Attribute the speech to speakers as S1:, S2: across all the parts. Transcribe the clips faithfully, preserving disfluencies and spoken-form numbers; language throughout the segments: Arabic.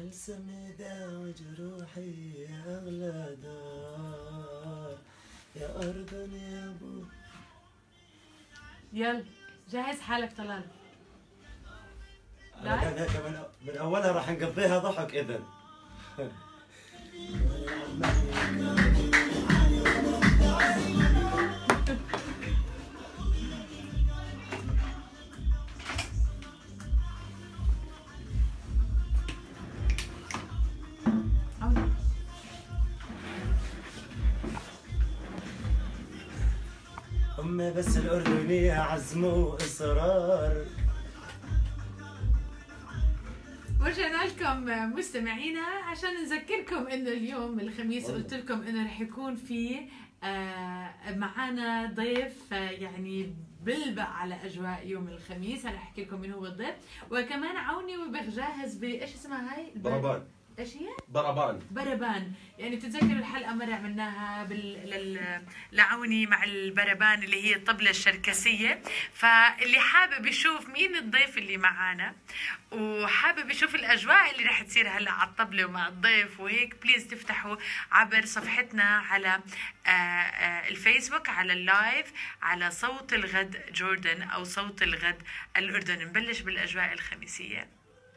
S1: بلسم داوي جروحي يا أغلى دار يا أرض يا أبو.
S2: يلا جهز حالك طلال.
S1: أنا هيك من, من أولها راح نقضيها ضحك إذن. أمي بس الأردنية عزم وإصرار.
S2: ورجعنا لكم مستمعينا عشان نذكركم انه اليوم الخميس قلت لكم انه رح يكون في معنا ضيف يعني بلبق على اجواء يوم الخميس. رح احكي لكم مين هو الضيف، وكمان عوني وبخ جاهز بايش اسمها هاي؟
S3: بربان.
S2: ايش هي؟
S3: بربان.
S2: بربان. يعني بتتذكروا الحلقه مره عملناها بال... لل... لعوني مع البربان اللي هي الطبله الشركسيه. فاللي حابب يشوف مين الضيف اللي معانا وحابب يشوف الاجواء اللي رح تصير هلا على الطبله ومع الضيف وهيك، بليز تفتحوا عبر صفحتنا على آآ آآ الفيسبوك على اللايف على صوت الغد جوردن او صوت الغد الاردن. نبلش بالاجواء الخميسيه.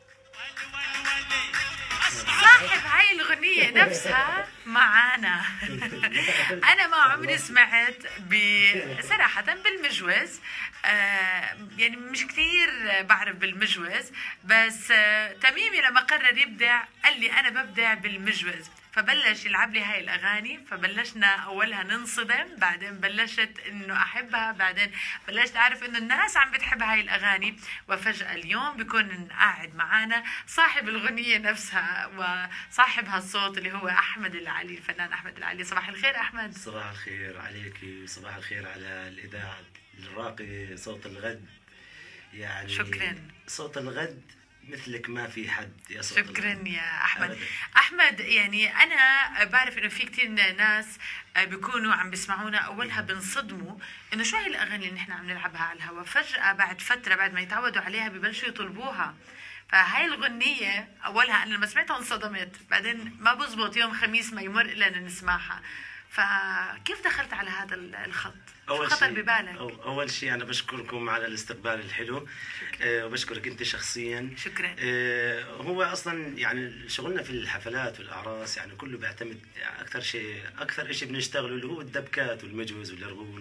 S2: صاحب هاي الأغنية نفسها معانا. أنا ما عمري سمعت بصراحة بالمجوز، آه يعني مش كثير بعرف بالمجوز، بس آه تميمي لما قرر يبدع قال لي أنا ببدع بالمجوز، فبلش يلعب لي هاي الأغاني. فبلشنا أولها ننصدم، بعدين بلشت إنه أحبها، بعدين بلشت أعرف إنه الناس عم بتحب هاي الأغاني. وفجأة اليوم بيكون قاعد معانا صاحب الأغنية نفسها وصاحب هالصوت اللي هو أحمد العلي، الفنان أحمد العلي. صباح الخير أحمد.
S1: صباح الخير عليك وصباح الخير على الإذاعة الراقي صوت الغد. يعني
S2: شكرا.
S1: صوت الغد مثلك ما في حد يا صوت
S2: شكرا
S1: الغد.
S2: يا أحمد.
S1: أبداً.
S2: أحمد يعني أنا بعرف إنه في كتير ناس بيكونوا عم بيسمعونا أولها بنصدموا إنه شو هي الأغاني اللي نحن عم نلعبها على الهواء، فجأة بعد فترة بعد ما يتعودوا عليها ببلشوا يطلبوها. فهاي الغنية أولها أنا لما سمعتها انصدمت، بعدين ما بزبط يوم خميس ما يمر إلا أن نسمعها. فكيف دخلت على هذا الخط؟
S1: أول
S2: شو خطر
S1: شيء
S2: ببالك؟
S1: أول شيء أنا بشكركم على الاستقبال الحلو. آه وبشكرك أنت شخصيا.
S2: شكرا.
S1: آه هو أصلا يعني شغلنا في الحفلات والأعراس يعني كله بيعتمد أكثر شيء أكثر شيء بنشتغله اللي هو الدبكات والمجوز والرغول،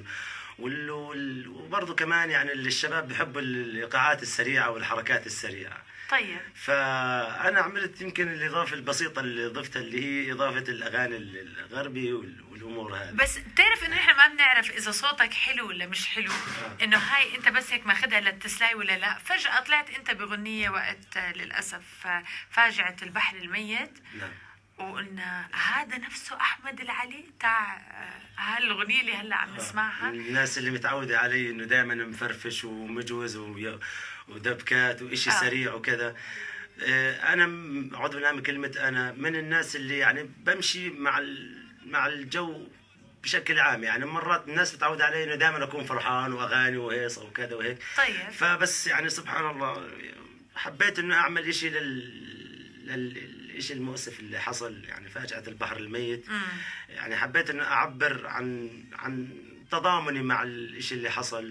S1: وبرضه كمان يعني الشباب بيحبوا الإيقاعات السريعة والحركات السريعة.
S2: طيب.
S1: فأنا عملت يمكن الإضافة البسيطة اللي ضفتها اللي هي إضافة الأغاني الغربي والأمور هذه.
S2: بس بتعرف إنه إحنا ما بنعرف إذا صوتك حلو ولا مش حلو، إنه هاي أنت بس هيك ماخذها للتسلاي ولا لا. فجأة طلعت أنت بغنية وقت للأسف فاجعة البحر الميت.
S1: نعم.
S2: وقلنا هذا نفسه أحمد العلي تاع هالأغنية اللي هلا عم نسمعها.
S1: الناس اللي متعودة علي إنه دائما مفرفش ومجوز ودبكات وإشي آه. سريع وكذا. أنا أعوذ بالله من كلمة، أنا من الناس اللي يعني بمشي مع مع الجو بشكل عام. يعني مرات الناس بتعود علي إنه دائما أكون فرحان وأغاني وهيصة وكذا وهيك.
S2: طيب.
S1: فبس يعني سبحان الله حبيت إنه أعمل إشي لل للإشي المؤسف اللي حصل، يعني فاجأة البحر الميت.
S2: مم.
S1: يعني حبيت إنه أعبر عن عن تضامني مع الإشي اللي حصل.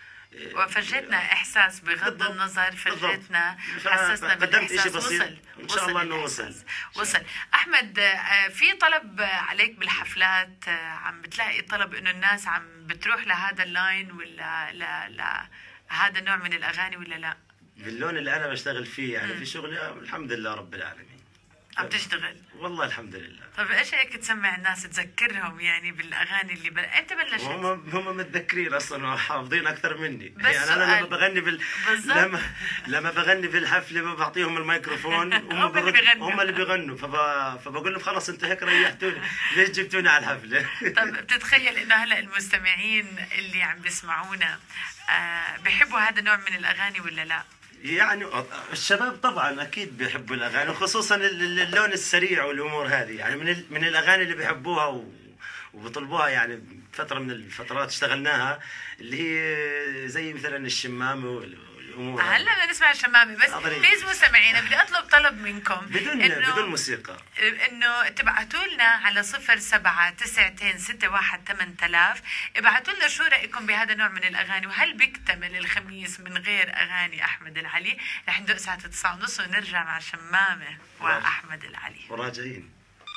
S2: وفرجتنا إحساس بغض النظر، فرجتنا حسسنا بالإحساس. وصل
S1: إن شاء الله إنه وصل.
S2: وصل. أحمد في طلب عليك بالحفلات، عم بتلاقي طلب إنه الناس عم بتروح لهذا اللاين ولا لا لا هذا النوع من الأغاني ولا لا؟
S1: باللون اللي أنا بشتغل فيه يعني في شغلي الحمد لله رب العالمين.
S2: عم تشتغل؟
S1: والله الحمد لله.
S2: طيب ايش هيك تسمع الناس تذكرهم يعني بالاغاني اللي بل... انت بلشت؟
S1: هم هم متذكرين اصلا وحافظين اكثر مني.
S2: بس
S1: يعني انا لما بغني بال
S2: بالزبط.
S1: لما لما بغني في الحفله ما بعطيهم الميكروفون هم
S2: اللي بيغنوا
S1: هم اللي بيغنوا فب... فبقول لهم خلص انتوا هيك ريحتوني ليش جبتوني على الحفله؟
S2: طيب بتتخيل انه هلا المستمعين اللي عم بيسمعونا آه بيحبوا هذا النوع من الاغاني ولا لا؟
S1: يعني الشباب طبعا اكيد بيحبوا الاغاني، وخصوصا اللون السريع والامور هذه. يعني من من الاغاني اللي بيحبوها وبيطلبوها يعني فتره من الفترات اشتغلناها اللي هي زي مثلا الشمامه والامور.
S2: هلا بدنا نسمع الشمامه، بس بليز مستمعينا بدي اطلب طلب منكم
S1: بدون
S2: إنه
S1: بدون موسيقى،
S2: انه تبعتوا لنا على صفر سبعة تسعتين ستة واحد ثمانية آلاف. ابعتوا لنا شو رايكم بهذا النوع من الاغاني، وهل بيكتمل الخميس من غير اغاني احمد العلي؟ رح ندق الساعه تسعة ونص ونرجع مع شمامه واحمد العلي.
S1: وراجعين.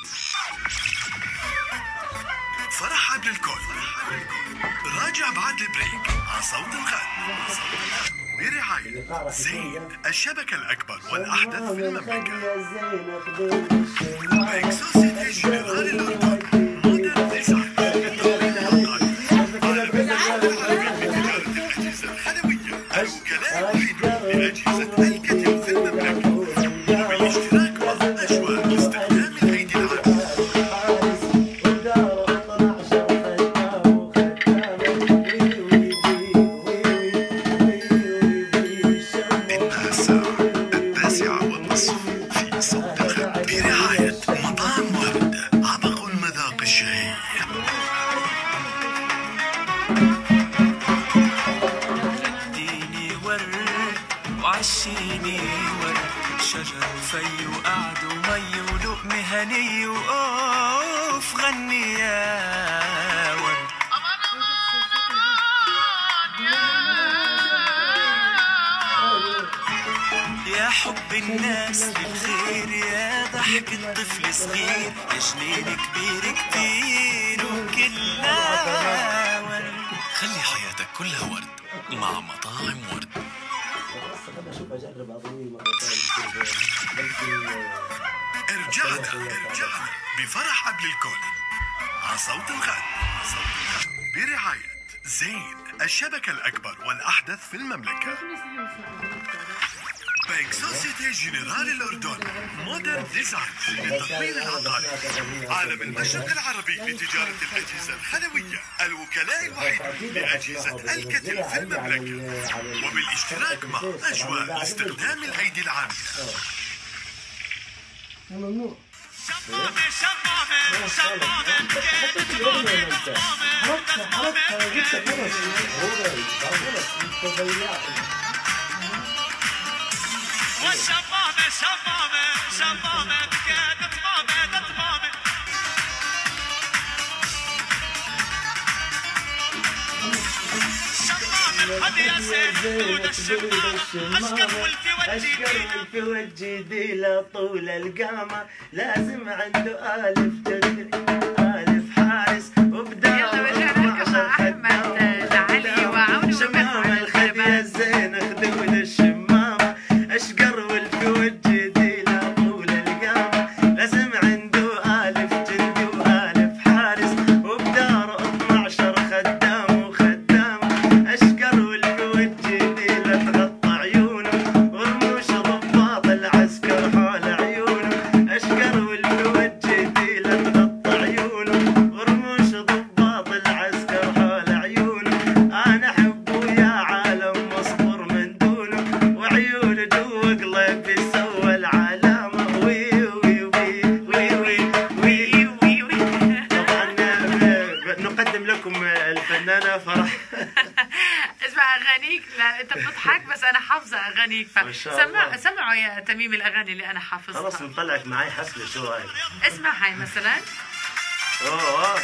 S3: فرح قبل الكل راجع بعد البريك على صوت الغد برعاية زين الشبكة الأكبر والأحدث في المملكة. بإكسوسيتي جنرال الأردن مودرن ديزاين بتجارة الأجهزة الخلوية الوكلاء الوحيد لأجهزة الكتل في المملكة، وبالاشتراك مع أجواء استخدام الأيدي العاملة.
S4: عشيني ورد شجر وفي وقعد ومي ولقمة هني وقف غني يا ورد. يا حب الناس للخير، يا ضحك الطفل صغير، يا جنين كبير كتير وكلها ورد.
S3: خلي حياتك كلها ورد مع مطاعم ورد. رجعنا رجعنا بفرح قبل الكل على صوت الغد برعاية زين الشبكة الأكبر والأحدث في المملكة. بإكسوسيتي جنرال الأردن مودرن ديزاين للتطوير العقاري. عالم المشرق العربي لتجارة الأجهزة الخلوية، الوكلاء الوحيد لأجهزة الكتل في المملكة، وبالاشتراك مع أجواء لاستخدام الأيدي العاملة.
S5: ممنوع.
S4: شمامة شمامة شمامة والشمامة شمامة شمامة بكاد تمامة تمامة. شمامة خذ يا سيد خذ الشمامة أشكر والفي وجهي
S1: أشكر والفي وجهي لطول القامة، لازم عنده ألف جدري ألف حارس وبدار.
S2: يلا رجعنا لكم مع أحمد العلي وعون
S1: شمامة الخدية الزينة خذوا الشمامة، أشقر والفي وجهي لطول القامة، لازم عنده ألف جندي وألف حارس وبدار اثناشر خدام وخدامة. أشقر والفي وجهي لتغطى عيونه ورموش ضباط العسكر حول عيونه. أشقر والفي وجهي لتغطى عيونه ورموش ضباط العسكر حول عيونه. أنا أحبه يا عالم مصبر من دونه، وعيونه جوا قلبي سوى العلامة. وي وي وي وي وي وي وي. طبعا نقدم لكم الفنانة فرح.
S2: اسمع اغانيك، لا انت بتضحك بس انا حافظه اغانيك.
S1: ما شاء الله.
S2: فسمع سمعوا يا تميم الاغاني اللي انا حافظها.
S1: خلاص نطلعك معي حفلة، شو رايك؟
S2: اسمع هاي مثلا.
S1: اوه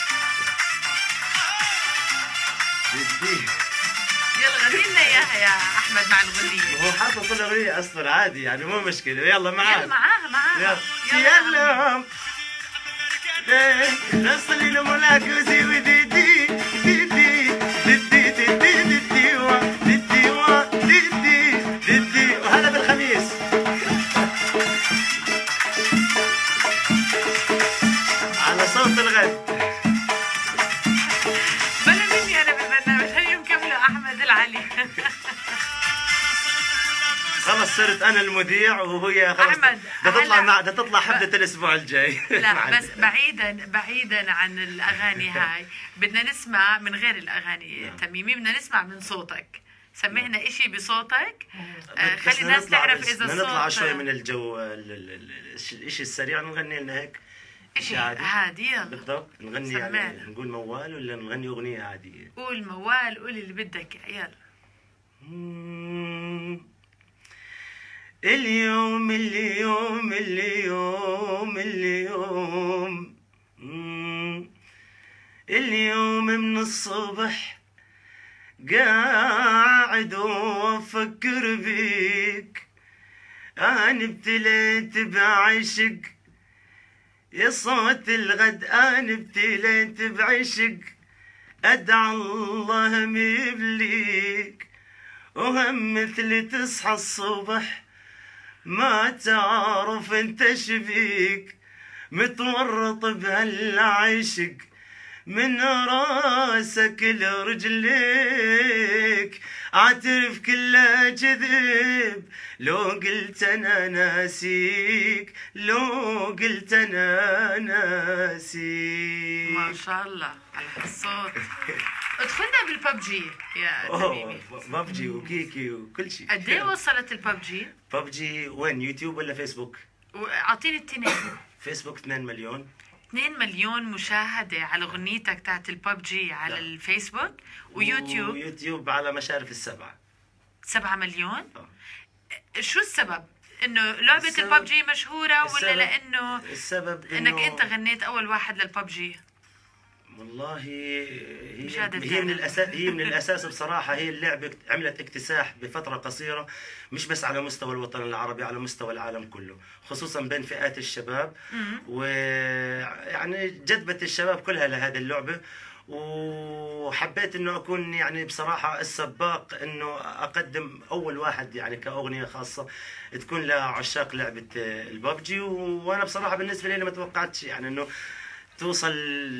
S1: بدي.
S2: يلا غني لنا اياها يا احمد مع الغنيه.
S1: هو حاطط الأغنية أصلا عادي يعني مو مشكلة. يلا معاك.
S2: يلا معاها معاها.
S1: يلا يلا نصلي لملاكوزي وديدي ديدي ديدي ديدي ديدي وا ديدي وا ديدي ديدي. وهلا بالخميس على صوت الغد.
S2: بلا مني انا بالبرنامج، هيا مكمله احمد العلي.
S1: خلص صرت انا المذيع وهي خلص
S2: أحمد،
S1: بدها تطلع
S2: هلا.
S1: مع بدها تطلع حفلة الاسبوع الجاي.
S2: لا بس بعيدا بعيدا عن الاغاني هاي، بدنا نسمع من غير الاغاني تميمي، بدنا نسمع من صوتك. سمعنا اشي بصوتك. آه
S1: بس
S2: خلي
S1: بدنا
S2: الناس
S1: نطلع
S2: تعرف
S1: بس-
S2: اذا
S1: بدنا نطلع
S2: الصوت
S1: شوي من الجو ال- ال- ال- الش- الاشي السريع، نغني لنا هيك
S2: اشي
S1: عادي.
S2: هادي. يلا
S1: بالضبط. نغني
S2: سمعنا.
S1: يعني نقول موال ولا نغني اغنية عادية؟
S2: قول موال، قول اللي بدك. يلا.
S1: اليوم اللي الصبح قاعد وافكر بيك، انا ابتليت بعشق يا صوت الغد، انا ابتليت بعشق ادعى الله ميبليك، وهم مثل تصحى الصبح ما تعرف انت شبيك، متورط بهالعشق من راسك لرجليك، اعترف كله كذب لو قلت انا ناسيك، لو قلت انا ناسيك.
S2: ما شاء الله على هالصوت. ادخلنا بالببجي يا تميمي.
S1: ببجي وكيكي وكل شيء.
S2: قد ايه وصلت الببجي؟
S1: ببجي وين، يوتيوب ولا فيسبوك؟
S2: اعطيني التنين.
S1: فيسبوك اثنين مليون.
S2: اثنين مليون مشاهدة على أغنيتك تاعت الببجي على لا. الفيسبوك، ويوتيوب
S1: ويوتيوب على مشارف السبعة.
S2: سبعة مليون؟
S1: أوه.
S2: شو السبب؟ إنه لعبة السبب... الببجي مشهورة ولا
S1: السبب...
S2: لأنه
S1: السبب
S2: إنه... إنك أنت غنيت أول واحد للببجي؟
S1: والله هي
S2: هي
S1: من الاساس هي من الاساس بصراحه، هي اللعبه عملت اكتساح بفتره قصيره، مش بس على مستوى الوطن العربي، على مستوى العالم كله، خصوصا بين فئات الشباب، ويعني جذبت الشباب كلها لهذه اللعبه، وحبيت انه اكون يعني بصراحه السباق، انه اقدم اول واحد يعني كاغنيه خاصه تكون لعشاق لعبه الببجي. وانا بصراحه بالنسبه لي ما توقعتش يعني انه توصل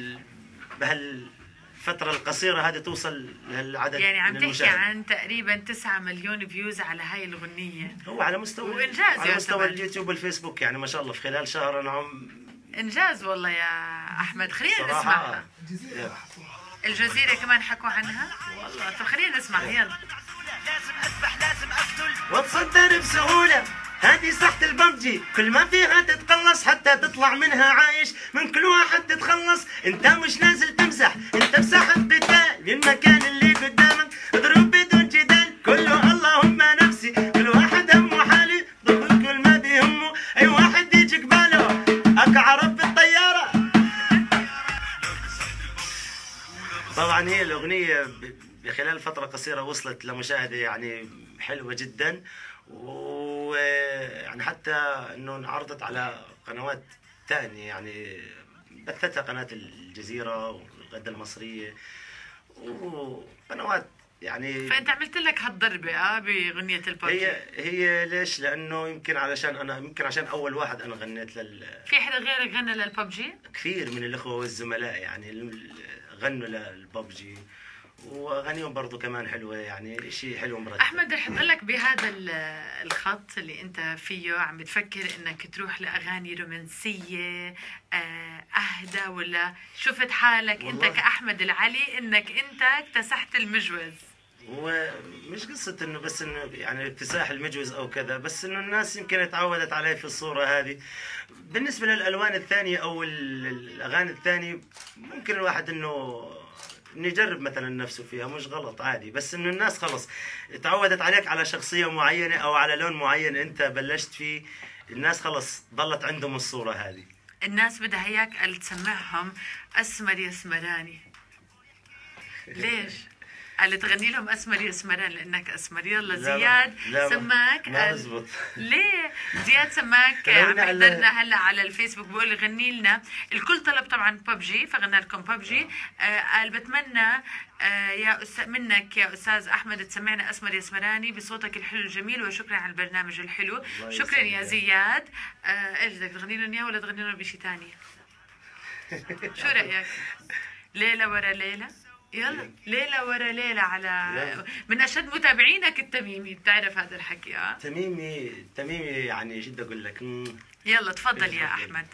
S1: بهالفترة القصيرة هذه، توصل لهالعدد.
S2: يعني عم تحكي عن تقريبا تسعة مليون فيوز على هاي الأغنية.
S1: هو على مستوى
S2: وإنجاز
S1: على مستوى اليوتيوب والفيسبوك يعني ما شاء الله في خلال شهر أنا عم
S2: إنجاز والله يا أحمد. خلينا نسمعها. الجزيرة كمان حكوا عنها والله. طب خلينا نسمع يلا.
S4: لازم أذبح لازم أقتل
S1: واتصدر بسهولة، هذه ساحة الببجي كل ما فيها تتقلص حتى تطلع منها عايش، من كل واحد تتخلص، انت مش نازل تمزح، انت بساحة قتال بالمكان اللي قدامك، اضرب بدون جدال كله اللهم نفسي، كل واحد همه حالي ضد كل ما بيهمه، اي واحد يجي قباله اكعرب بالطيارة. طبعا هي الأغنية بخلال فترة قصيرة وصلت لمشاهدة يعني حلوة جدا، ويعني حتى انه انعرضت على قنوات ثانيه، يعني بثتها قناه الجزيره والغده المصريه وقنوات يعني.
S2: فانت عملت لك هالضربه اه باغنيه الببجي.
S1: هي هي ليش؟ لانه يمكن علشان انا يمكن عشان اول واحد انا غنيت لل.
S2: في حدا غيرك غنى للببجي؟
S1: كثير من الاخوه والزملاء يعني غنوا للببجي، واغانيهم برضو كمان حلوه، يعني شيء حلو مرتب.
S2: احمد رح اضلك بهذا الخط اللي انت فيه، عم بتفكر انك تروح لاغاني رومانسيه اهدى، ولا شفت حالك انت كاحمد العلي انك انت اكتسحت المجوز؟
S1: هو مش قصه انه بس انه يعني اكتساح المجوز او كذا، بس انه الناس يمكن تعودت علي في الصوره هذه. بالنسبه للالوان الثانيه او الاغاني الثانيه ممكن الواحد انه نجرب مثلا نفسه فيها، مش غلط عادي، بس انه الناس خلص تعودت عليك على شخصيه معينه او على لون معين انت بلشت فيه، الناس خلص ضلت عندهم الصوره هذه.
S2: الناس بدها اياك تسمعهم اسمر يا اسمراني. ليش؟ قال تغني لهم اسمر يا اسمران لانك اسمر. يلا زياد
S1: لا
S2: سماك.
S1: ما بزبط.
S2: ليه؟ زياد سماك عم يحضرنا هلا على الفيسبوك بيقول لي غني لنا. الكل طلب طبعا ببجي فغنى لكم ببجي. آه قال بتمنى آه يا أستاذ منك يا استاذ احمد تسمعنا اسمر يا اسمراني بصوتك الحلو الجميل، وشكرا على البرنامج الحلو. شكرا يا زياد. آه ايش بدك تغني لهم اياه ولا تغني لهم بشيء ثاني؟ شو رايك؟ ليله ورا ليله. يلا ليلة ورا ليلة على من أشد متابعينك التميمي، بتعرف هذا الحكي اه؟
S1: تميمي تميمي يعني شو بدي أقول لك.
S2: يلا تفضل يا أحمد.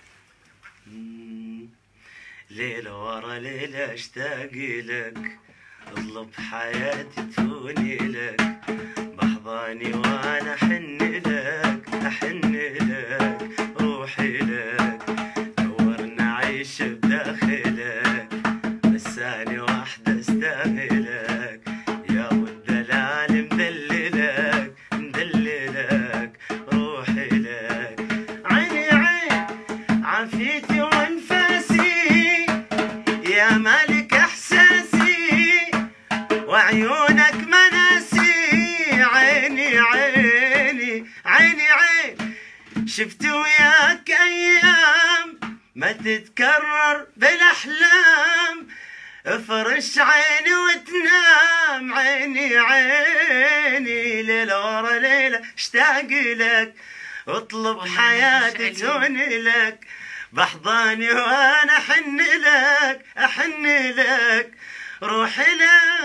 S1: ليلة ورا ليلة أشتاق لك، اطلب حياتي توني لك، بحضاني وأنا أحن لك أحن لك روحي لك، دورنا عيش بداخلك، بساني واحدة استاهلك، يا والدلال مدللك مدللك روحي لك، عيني عين عافيتي وانفاسي، يا مالك احساسي، شفت وياك ايام ما تتكرر بالاحلام، افرش عيني وتنام عيني عيني، ليلة ورا ليلة اشتاق لك، اطلب حياتي توني لك، بحضاني وانا احن لك احن لك، روحي لك.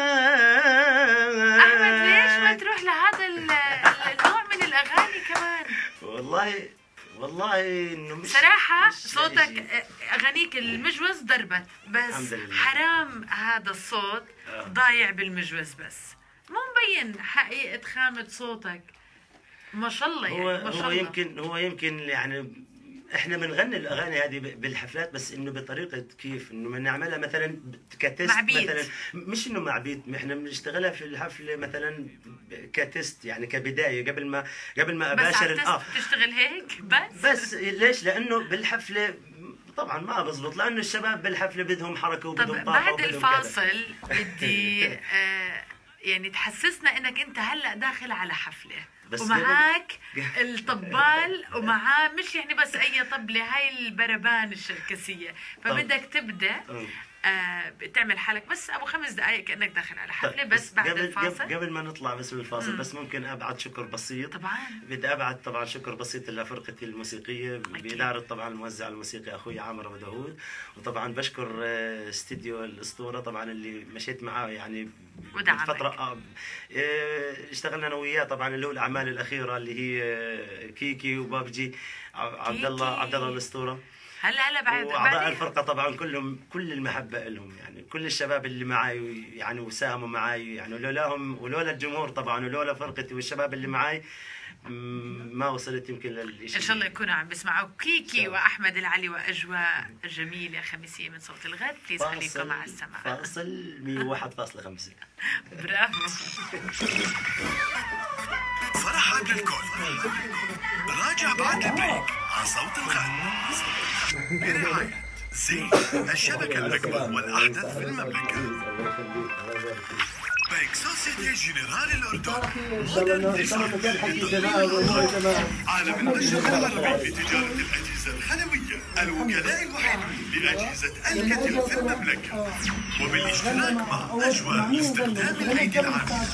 S2: احمد ليش ما تروح لهذا النوع من الاغاني كمان؟
S1: والله والله انه مش
S2: صراحة
S1: مش
S2: صوتك اغانيك المجوز ضربت، بس حرام هذا الصوت ضايع بالمجوز، بس مو مبين حقيقة خامة صوتك. ما شاء الله يعني
S1: هو
S2: ما شاء
S1: هو
S2: الله.
S1: يمكن هو يمكن يعني احنا بنغني الاغاني هذه بالحفلات، بس انه بطريقه كيف انه بنعملها مثلا كتست مثلا، مش انه مع بيت، احنا بنشتغلها في الحفله مثلا كتست يعني كبدايه قبل ما قبل ما اباشر
S2: بس اه تشتغل هيك بس
S1: بس ليش؟ لانه بالحفله طبعا ما بزبط، لانه الشباب بالحفله بدهم حركه وبدهم طاقه.
S2: بعد الفاصل بدي آه يعني تحسسنا انك انت هلا داخل على حفله ومعاك الطبال ومعاه مش يعني بس اي طبله، هاي البربان الشركسيه، فبدك تبدا آه تعمل حالك بس ابو خمس دقائق كانك داخل على حفله. بس بعد
S1: قبل
S2: الفاصل
S1: قبل ما نطلع بس بالفاصل مم. بس ممكن ابعت شكر بسيط.
S2: طبعا
S1: بدي ابعت طبعا شكر بسيط لفرقتي الموسيقيه باداره طبعا الموزع الموسيقي اخوي عامر ابو داوود، وطبعا بشكر استديو الاسطوره طبعا اللي مشيت معاه يعني فتره آه اشتغلنا انا وياه طبعا، اللي هو الاعمال الاخيره اللي هي كيكي وبابجي عبد الله عبد الله الاسطوره.
S2: هلا هلا بعد
S1: واعضاء الفرقه طبعا كلهم كل المحبه لهم، يعني كل الشباب اللي معي يعني وساهموا معي، يعني لولاهم ولولا الجمهور طبعا ولولا فرقتي والشباب اللي معي ما وصلت يمكن للشيء.
S2: ان شاء الله يكونوا عم بيسمعوا كيكي واحمد العلي واجواء جميله خميسيه من صوت الغد. بليز خليكم مع السماع.
S1: فاصل مية وواحد فاصلة خمسة.
S2: برافو.
S3: فرح قبل الكل راجع بعد البريك على صوت الغد برعاية زين الشبكة الأكبر والأحدث في المملكة. بايك سوسيتي جنرال الأردن مودرن ديزاين عالم المشرق العربي لتجارة الأجهزة الخلوية، الوكلاء الوحيد لأجهزة الكتل في المملكة، وبالاشتراك مع أجواء استخدام العيد العام.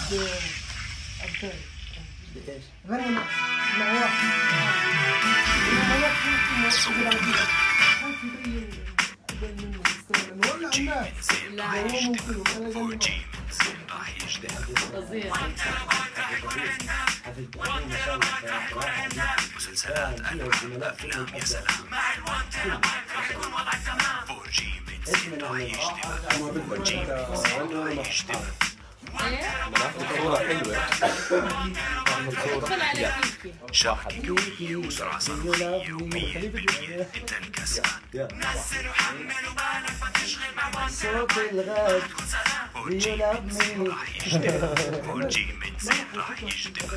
S3: مسلسلات أفلام يا سلام فور جي من زين راح يجتمع فور جي من زين راح يجتمع. صورة حلوة شبكة قوية وسرعة صاروخية ومية بالمية انت الكسبان. نزل وحمل وبالك ما تشغل مع صوت الغد فور جي من زين راح يجتمع فور جي من زين راح يجتمع.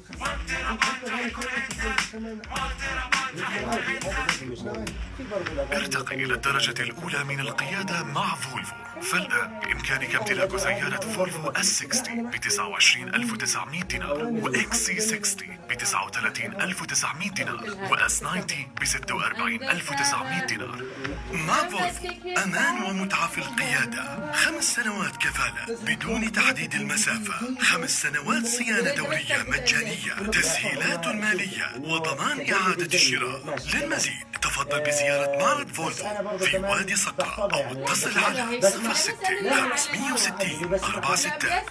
S3: ارتقي إلى الدرجة الأولى من القيادة مع فولفو، فالآن بإمكانك امتلاك سيارة فولفو اس ستين ب تسعة وعشرين ألف وتسعمائة دينار، وإكس سي ستين ب تسعة وثلاثين ألف وتسعمائة دينار، وإس تسعين ب ستة وأربعين ألف وتسعمائة دينار. مع فولفو أمان ومتعة في القيادة، خمس سنوات كفالة بدون تحديد المسافة، خمس سنوات صيانة دورية مجانية، تسهيلات مالية وضمان إعادة الشراء. للمزيد تفضل بزيارة معرض فولفو في وادي صقرة أو اتصل على صفر ستة خمسمائة وستين أربعة ستة.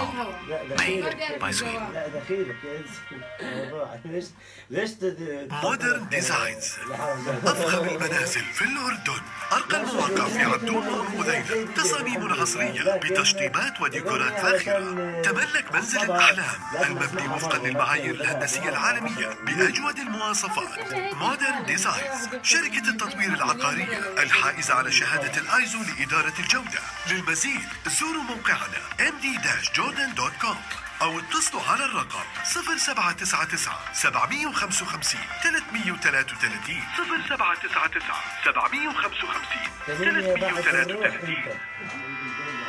S3: مودرن ديزاينز أفخم المنازل في الأردن، أرقى المواقع في عبدون ومذيلة، تصاميم عصرية بتشطيبات وديكورات فاخرة. تملك منزل الأحلام المبني وفقا للمعايير الهندسية العالمية بأجود المواصفات. مودرن ديزاينز شركة التطوير العقارية الحائزة على شهادة الآيزو لإدارة الجودة. للمزيد زوروا موقعنا إم دي جوردن دوت كوم أو اتصلوا على الرقم صفر سبعة تسعة تسعة سبعمائة وخمسة وخمسين ثلاثمائة وثلاثة وثلاثين صفر سبعة تسعة تسعة سبعمائة وخمسة وخمسين ثلاثمائة وثلاثة وثلاثين.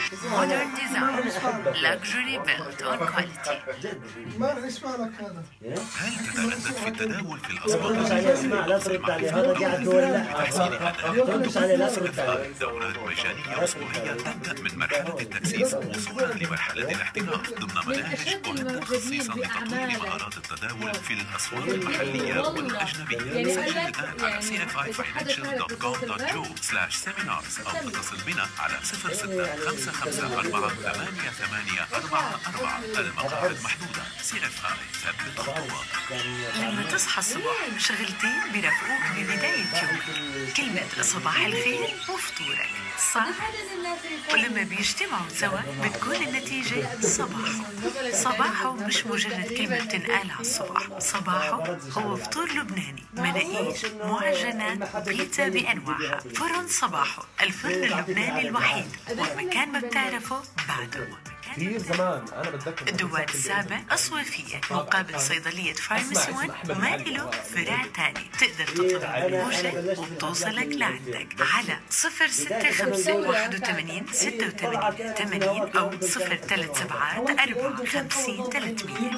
S2: Modern design, luxury built on quality.
S5: ما اسمع لك هذا.
S3: هل تتردد في التداول في الأسواق؟
S6: تردش عليه اسمع لا ترد عليه هذا قاعد تولع تردش عليه لا ترد عليه.
S3: دورات مجانية أسبوعية تبدأ من مرحلة التأسيس وصولا لمرحلة الاحتكار ضمن مناهج أعدت خصيصا لتطوير مهارات التداول في الأسواق المحلية والأجنبية. سجل الآن على سي اف اي فاينانشال دوت كوم دوت جو سلاش سيمينارز أو اتصل بنا على صفر ستة خمسة خمسة أربعة ثمانية ثمانية أربعة أربعة. المقاعد محدودة. سي اف اي ثبت الخطوات.
S2: لما تصحى الصبح شغلتين بيرافقوك ببداية يومك، كلمة صباح الخير وفطورك، صح؟ ولما بيجتمعوا سوا بتكون النتيجة صباحو. صباحو مش مجرد كلمة بتنقال على الصبح، صباحو هو فطور لبناني، مناقيش، معجنات، بيتزا بأنواعها. فرن صباحو، الفرن اللبناني الوحيد، ومكان ما بتعرفه بعده.
S7: كثير زمان انا بتذكر
S2: دوات السابع أصوافية مقابل صيدلية فارماسي ون وما له فرع تاني. تقدر تطلب المنقوشة وبتوصلك لعندك على صفر ستة خمسة واحد وثمانين ستة وثمانين ثمانين أو صفر ثلاث سبعات أربعة خمسين ثلاثمية.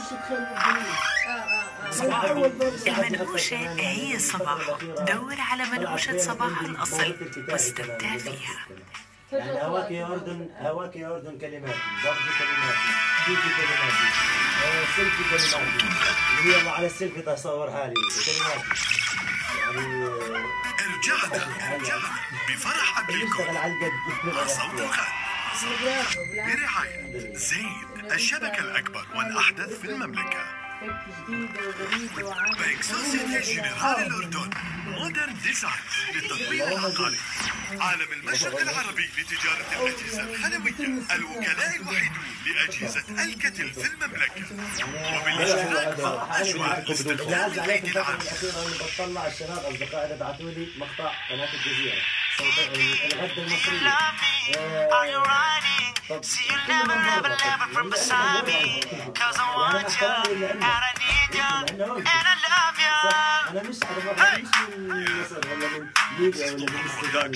S2: المنقوشة هي صباحو. دور على منقوشة صباحو الأصل واستمتع فيها.
S6: يعني هواك يا أردن هواك يا أردن كلماتي ضبط كلماتي كيفي كلماتي آه سيلفي كلماتي اللي هي على السيلفي تصورها لي كلماتي يعني
S3: رجعنا رجعنا بفرح قبلكم
S6: يشتغل على القد
S3: صوت الغد برعاية زين الشبكة الأكبر والأحدث في المملكة. بإكسوسيتي جنرال الأردن مودرن ديزاين للتطوير العقاري. عالم المشرق العربي لتجارة الأجهزة الخلوية، الوكلاء الوحيدون لأجهزة الكتل في المملكة، وبالاشتراك فوق أجواء الاستقبال لعيد العرش.
S6: الأخيرة اللي بتطلع الشباب أصدقائي بعثوا لي مقطع قناة الجزيرة صوت الغد المصرية. طب أنا مش أنا مش من مصر ولا من ليبيا ولا من السودان.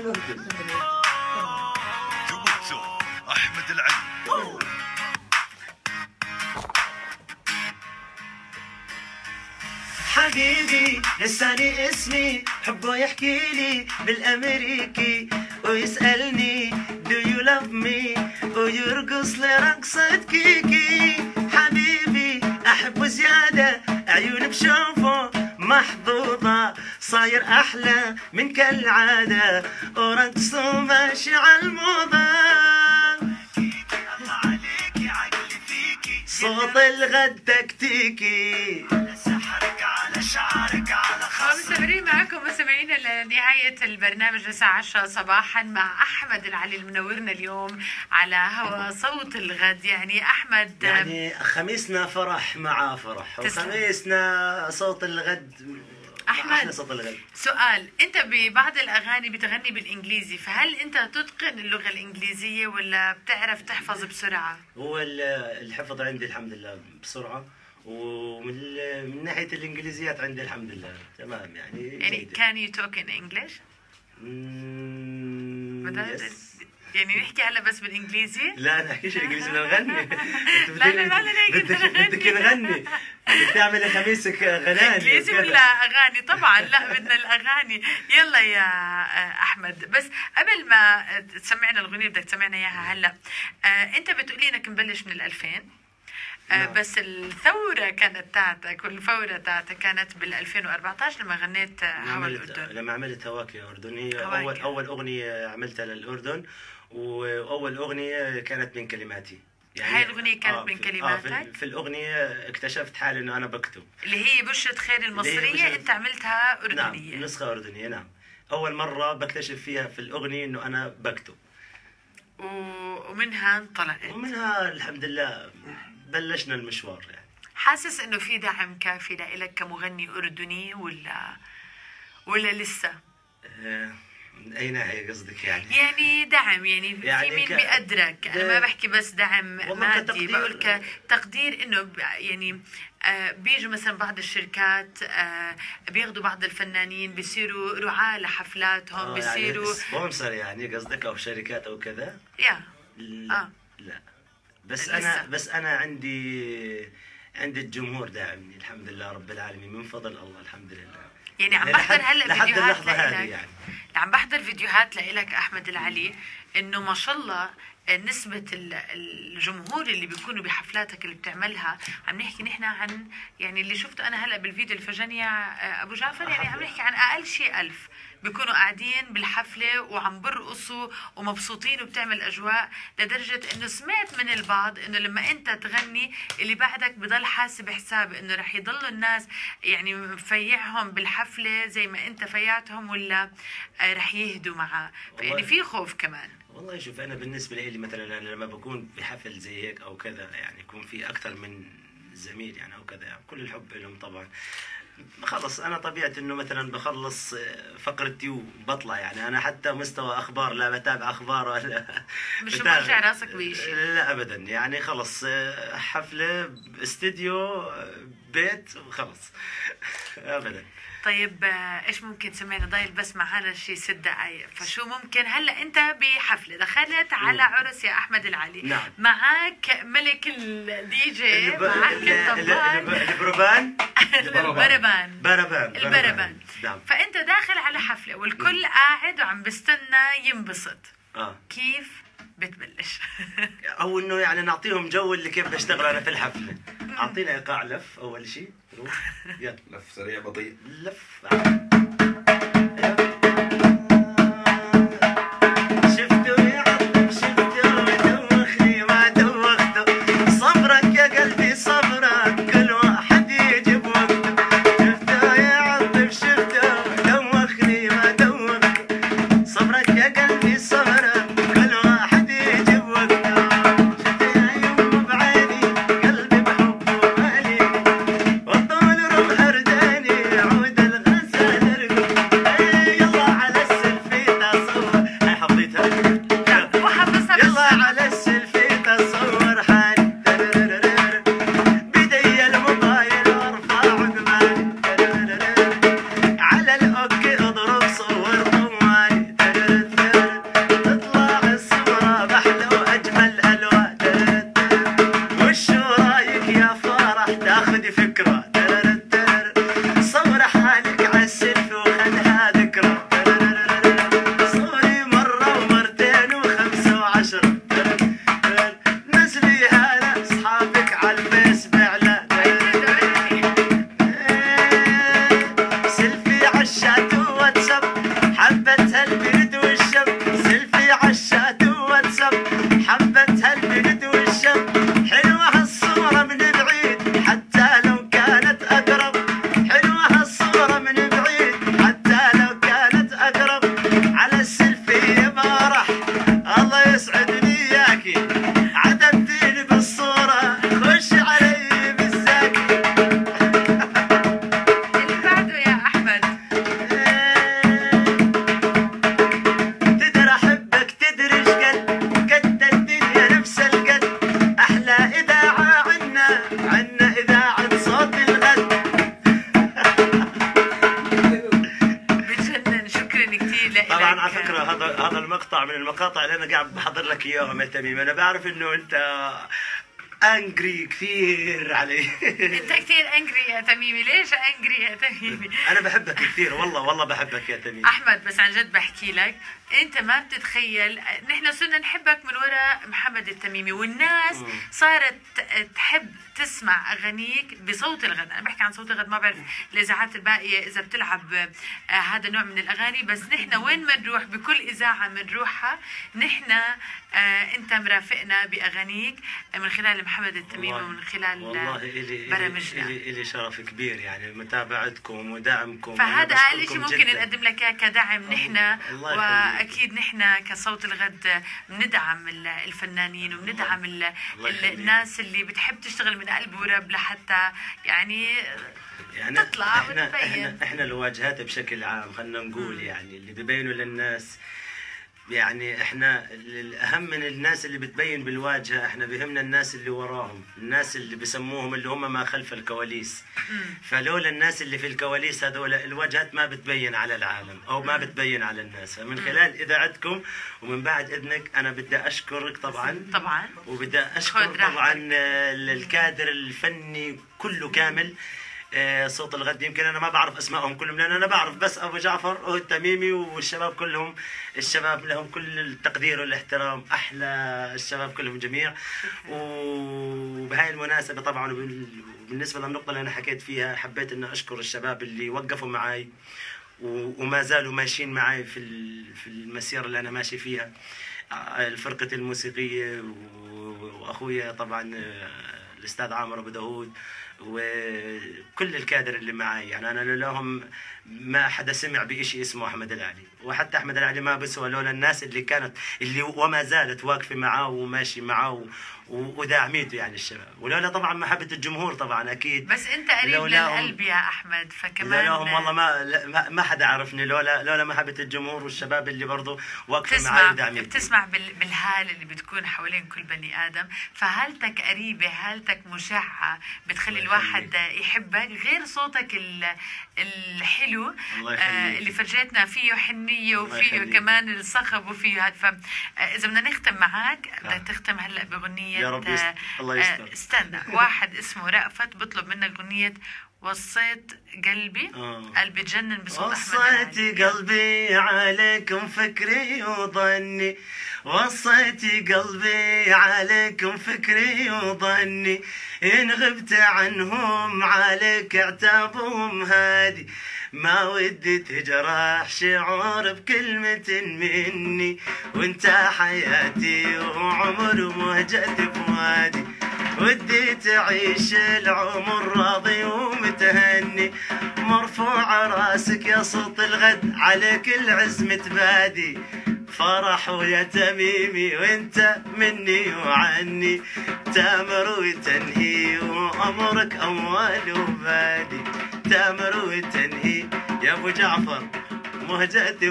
S3: دوتو أحمد العلي.
S1: حبيبي لساني اسمي حبه يحكي لي بالامريكي ويسالني do you love me ويرقص لي رقصة كيكي. حبيبي احبه زيادة عيون بشوفه محظوظة صاير احلى من كالعادة ورقصه ماشي على الموضة. صوت الغد تكتيكي
S2: مستمرين معكم مستمعينا لنهاية البرنامج الساعة عشرة صباحا مع أحمد العلي المنورنا اليوم على هوا صوت الغد. يعني أحمد
S1: يعني خميسنا فرح مع فرح وخميسنا صوت الغد
S2: أحمد
S1: صوت الغد.
S2: سؤال، أنت ببعض الأغاني بتغني بالإنجليزي، فهل أنت تتقن اللغة الإنجليزية ولا بتعرف تحفظ بسرعة؟
S1: هو الحفظ عندي الحمد لله بسرعة، ومن من ناحية الإنجليزيات عندي الحمد لله تمام يعني.
S2: يعني can you talk in English؟ يعني نحكي هلا بس بالانجليزي؟
S1: لا نحكيش انجليزي بدنا نغني.
S2: لا لا لا لا
S1: بدك نغني، بدك تعملي خميسك غناني
S2: انجليزي ولا اغاني؟ طبعا لا بدنا الاغاني. يلا يا احمد، بس قبل ما تسمعنا الاغنيه بدك تسمعنا اياها هلا. انت بتقولي انك مبلش من الألفين، نعم. بس الثورة كانت تاعتك والفورة تاعتك كانت بال ألفين وأربعة عشر لما غنيت هوا الأردن.
S1: لما عملت هواك يا أردن، هي أول أول أغنية عملتها للأردن، وأول أغنية كانت من كلماتي.
S2: يعني هاي الأغنية كانت آه من كلماتك؟
S1: آه في, في الأغنية اكتشفت حالي إنه أنا بكتب.
S2: اللي هي بشرة خير المصرية أنت عملتها أردنية.
S1: نعم نسخة أردنية نعم. أول مرة بكتشف فيها في الأغنية إنه أنا بكتب.
S2: ومنها انطلقت.
S1: ومنها الحمد لله بلشنا المشوار. يعني
S2: حاسس انه في دعم كافي لك كمغني اردني ولا ولا لسه؟
S1: من اي ناحيه قصدك يعني؟
S2: يعني دعم يعني, يعني في مين ك... بيقدرك؟ انا ما بحكي بس دعم مادي، بقول كتقدير انه يعني آه بيجوا مثلا بعض الشركات آه بياخذوا بعض الفنانين بيصيروا رعاة لحفلاتهم،
S1: آه
S2: بيصيروا
S1: يعني سبونسر يعني قصدك، او شركات او كذا؟
S2: يا
S1: لا
S2: آه.
S1: لا بس
S2: لسه.
S1: انا بس انا عندي عندي الجمهور داعمني الحمد لله رب العالمين من فضل الله الحمد لله.
S2: يعني عم
S1: لحد-
S2: بحضر هلا
S1: لحد
S2: فيديوهات
S1: اللحظة هذه
S2: لإلك
S1: يعني.
S2: عم بحضر فيديوهات لإلك أحمد العلي، إنه ما شاء الله نسبة ال- الجمهور اللي بيكونوا بحفلاتك اللي بتعملها، عم نحكي نحن عن يعني اللي شفته أنا هلا بالفيديو اللي فرجاني إياه أبو جعفر، يعني عم نحكي عن أقل شيء ألف بيكونوا قاعدين بالحفلة وعم برقصوا ومبسوطين وبتعمل أجواء، لدرجة إنه سمعت من البعض إنه لما أنت تغني اللي بعدك بضل حاسب حساب إنه رح يضلوا الناس يعني مفيعهم بالحفلة زي ما أنت فيعتهم، ولا آه، رح يهدوا معاه، يعني
S1: والله-
S2: في خوف كمان.
S1: والله شوف انا بالنسبه لي مثلا انا لما بكون بحفل زي هيك او كذا يعني يكون في اكثر من زميل يعني او كذا يعني كل الحب لهم طبعا. خلص انا طبيعتي انه مثلا بخلص فقرتي وبطلع يعني انا حتى مستوى اخبار لا بتابع اخبار ولا
S2: مش
S1: بتابع.
S2: موجع راسك بشيء.
S1: لا ابدا يعني خلص حفله استديو بيت وخلص ابدا.
S2: طيب آه، ايش ممكن تسمعنا ضايل بس معانا شي ست دقايق، فشو ممكن هلا انت بحفله دخلت على عرس يا احمد العلي،
S1: نعم.
S2: معك ملك الدي جي،
S1: الب-
S2: معك
S1: ال- ال-
S2: الطبال
S1: الب- البربان
S2: البربان
S1: بربان
S2: البربان.
S1: نعم.
S2: فانت داخل على حفله والكل قاعد وعم بستنى ينبسط،
S1: اه
S2: كيف بتبلش؟
S1: او انه يعني نعطيهم جو اللي كيف بشتغل انا في الحفله. اعطينا ايقاع لف اول شيء روح يلا
S7: لف سريع بطيء.
S1: لف شفتوا يا عطف شفتوا دوخني ما دوخته صبرك يا قلبي صبرك كل واحد يجي بوقته شفتوا يا عطف شفتوا دوخني ما دوخته صبرك يا قلبي صبرك كل واحد يجي بوقته شفت يا يوم بعيني قلبي بحبه مالي والطول روح هرداني عود الغزال ارقد إيه يلا على السلفيت اصور هاي حطيتها
S2: وحفظها
S1: يلا
S2: بالسنة.
S1: على السلفيت اصور حالي تررررر. بدي الموبايل وارفع عقبالي تررررر. على الاوكي اضرب صور طوالي تررررر. تطلع الصورة باحلى واجمل الوان تررررر. وشو رايك يا فرح تاخذي فكرة تررررر. صور حالك عالسلفي وخذها ذكرى تررررر. صوري مرة ومرتين وخمسة وعشرة تررررر. نزليها لاصحابك عالفيس باعلان سيلفي عالشات وواتساب حبتها البرد والشب سيلفي عالشات وواتساب حبتها البرد والشب حلوة هالصورة من بعيد حتى لو كانت أقرب حلوة هالصورة من بعيد حتى لو كانت أقرب على السيلفي ما راح الله يسعدني ياكي عدمتيني بالصورة خش علي بالزاكي
S2: اللي بعده يا احمد.
S1: تدري احبك تدري ايش قد قد الدنيا نفس القد احلى اذاعه عنا عنا اذاعه صوت الغد.
S2: بتجنن، شكرا كثير لك.
S1: طبعا على فكره هذا هذا المقطع من المقاطع اللي انا قاعد بحضر لك اياهم يا تميم. انا بعرف انه انت انجري كثير علي.
S2: انت كثير انجري يا تميمي، ليش انجري يا تميمي؟
S1: انا بحبك كثير والله والله بحبك يا تميم.
S2: احمد بس عن جد بحكي لك، انت ما بتتخيل نحن صرنا نحبك من وراء محمد التميمي، والناس
S1: مم.
S2: صارت تحب تسمع اغانيك بصوت الغد. انا بحكي عن صوت الغد، ما بعرف الاذاعات الباقيه اذا بتلعب آه هذا النوع من الاغاني، بس نحن وين ما نروح بكل اذاعه بنروحها نحن آه انت مرافقنا باغانيك من خلال محمد التميمي
S1: والله-
S2: ومن خلال
S1: والله إلي
S2: برامجنا.
S1: إلي إلي شرف كبير يعني متابعتكم ودعمكم.
S2: فهذا
S1: أنا
S2: اقل شيء
S1: بشكركم
S2: ممكن
S1: جداً.
S2: نقدم لك إياه كدعم نحن،
S1: الله يخليك.
S2: واكيد نحن كصوت الغد بندعم الفنانين وبندعم ال-
S1: الله
S2: ال-
S1: يخليك.
S2: الناس اللي بتحب تشتغل من قلب ورب لحتى يعني
S1: يعني
S2: تطلع
S1: احنا
S2: وتبين.
S1: احنا احنا الواجهات بشكل عام خلينا نقول يعني اللي ببينوا للناس يعني احنا الاهم من الناس اللي بتبين بالواجهه، احنا بيهمنا الناس اللي وراهم، الناس اللي بسموهم اللي هم ما خلف الكواليس. فلولا الناس اللي في الكواليس هذول الواجهات ما بتبين على العالم او ما بتبين على الناس. فمن خلال اذاعتكم ومن بعد اذنك انا بدي اشكرك طبعا
S2: طبعا،
S1: وبدي اشكر طبعا الكادر الفني كله كامل. صوت الغد يمكن انا ما بعرف اسمائهم كلهم لان انا بعرف بس ابو جعفر والتميمي والشباب كلهم، الشباب لهم كل التقدير والاحترام، احلى الشباب كلهم جميع. وبهاي المناسبه طبعا وبالنسبه للنقطه اللي انا حكيت فيها حبيت ان اشكر الشباب اللي وقفوا معي وما زالوا ماشيين معي في في المسيره اللي انا ماشي فيها، الفرقه الموسيقيه واخويا طبعا الاستاذ عامر ابو داوود وكل الكادر اللي معي. يعني انا لولاهم ما حدا سمع بشيء اسمه احمد العلي، وحتى احمد العلي ما بسوى لولا الناس اللي كانت اللي وما زالت واقفه معاه وماشي معاه وداعميته يعني الشباب، ولولا طبعا محبه الجمهور طبعا اكيد.
S2: بس انت قريب للقلب يا احمد، فكمان
S1: لولاهم والله ما ما حدا عرفني، لولا لولا محبه الجمهور والشباب اللي برضه واقفه
S2: بتسمع
S1: معي وداعميته.
S2: بتسمع بالهاله اللي بتكون حوالين كل بني ادم، فهالتك قريبه، هالتك مشعه بتخلي الواحد يحبك، غير صوتك الحلو آه اللي فرجيتنا فيه حنيه وفيه كمان الصخب وفيه هذا. فاذا بدنا نختم معك بدك تختم هلا بغنيه
S1: يا رب يست... الله يستر.
S2: استنى، واحد اسمه رأفت بطلب منك غنيه وصيت قلبي.
S1: آه.
S2: قلبي تجنن بصوت احمد العلي.
S1: وصيت قلبي عليكم فكري وظني، وصيت قلبي عليكم فكري وظني، إن غبت عنهم عليك عتابهم هادي، ما ودي تجرح شعور بكلمة مني، وانت حياتي وعمر ومهجتي بوادي، ودي تعيش العمر راضي ومتهني، مرفوع راسك يا صوت الغد عليك العز متبادي، فرح ويا تميمي وانت مني وعني، تامر وتنهي وامرك اموال وبادي، تامر وتنهي يا ابو جعفر مهجتي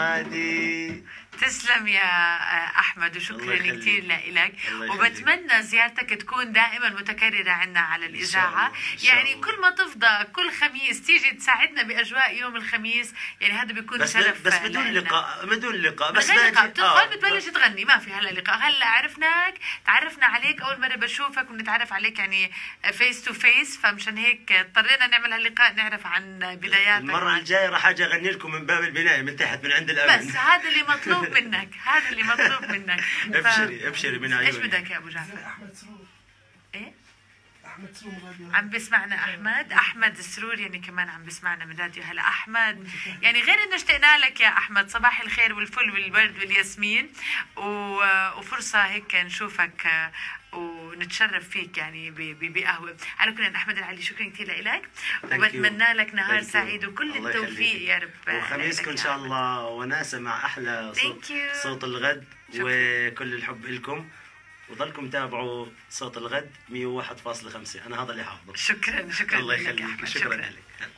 S1: فؤادي.
S2: تسلم يا احمد وشكرا كثير لك، وبتمنى زيارتك تكون دائما متكرره عندنا على الاذاعه، يعني كل ما تفضى كل خميس تيجي تساعدنا باجواء يوم الخميس، يعني هذا بيكون
S1: بس
S2: شرف.
S1: بس بدون لقاء بدون لقاء بس
S2: بدون لقاء بتدخل آه. بتبلش تغني، ما في هلا لقاء. هلا عرفناك، تعرفنا عليك اول مره بشوفك ونتعرف عليك يعني فيس تو فيس، فمشان هيك اضطرينا نعمل هاللقاء نعرف عن بداياتك.
S1: المره الجايه راح اجي اغني لكم من باب البنايه من تحت من عند الامن.
S2: بس هذا اللي مطلوب منك، هذا اللي مطلوب منك. ف...
S1: ابشري ابشري من عيوني.
S2: ايش بدك يا ابو جعفر؟
S5: احمد سرور.
S2: ايه؟
S5: احمد سرور من راديو
S2: عم بيسمعنا احمد، احمد السرور يعني كمان عم بيسمعنا من راديو هلا. احمد يعني غير انه اشتقنا لك يا احمد، صباح الخير والفل والورد والياسمين، و... وفرصه هيك نشوفك ونتشرف فيك يعني بقهوه. على كل احمد العلي شكرا كثير لك، وبتمنى لك نهار سعيد وكل التوفيق يا رب.
S1: وخميسكم ان شاء الله وناسه مع احلى صوت, صوت الغد، وكل الحب لكم، وضلكم تابعوا صوت الغد مية وواحد فاصلة خمسة. انا هذا اللي حافظه.
S2: شكرا شكرا
S1: الله يخليك. شكرا, شكرا لك.